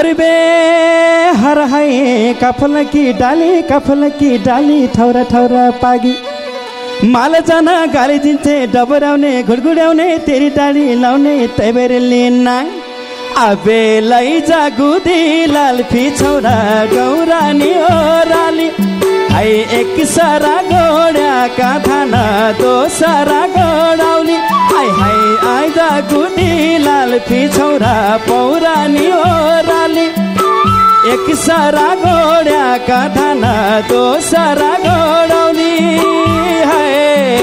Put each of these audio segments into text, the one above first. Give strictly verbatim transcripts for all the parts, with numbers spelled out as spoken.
हरबे हर है कफल की डाली कफल की डाली ठौरा ठौरा पागी माल जाना गाली दिन्छे डबराउने घुडघुड्याउने तेरी डाली लाउने तैबेर लिना अबे लैजा गुदी लाल फिछौरा गौरानी ओराली हाय एक सारा गोड्या का थाना दोसरा गोडाउली हाय हाय आइजा गुदी लाल फिछौरा पौरानी ओराली एक सारा गोड्या का थाना दोसरा गोडाउली हाय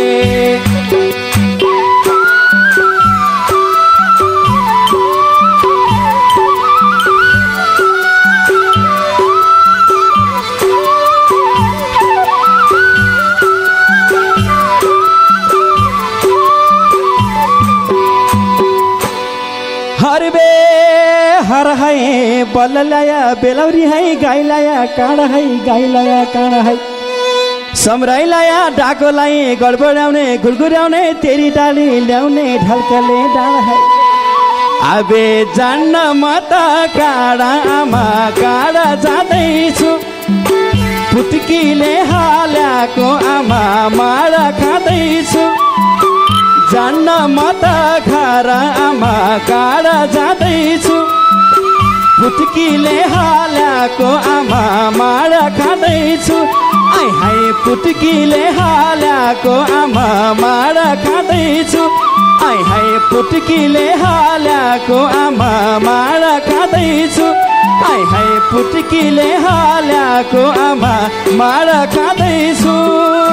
हरबे हर है बल लाया बेलौरी है गाई लाया काँडा है गाई लाया काँडा है सम्राई लाया डाको लाई गडबडाउने घुरघुर्याउने तेरी डाली ल्याउने ढल्कले डाँडा है अबे जान्न म त काँडा आमा काँडा जाँदैछु पुत्कीले हाल्याको आमा माडा खाँदैछु जान्न म त घर आमा काँडा जाँदैछु पुत्कीले हाल्याको आमा माडा खाँदैछु आइ हाय पुत्कीले हाल्याको आमा माडा खाँदैछु आइ हाय पुत्कीले हाल्याको आमा माडा खाँदैछु आइ हाय पुत्कीले हाल्याको आमा माडा खाँदैछु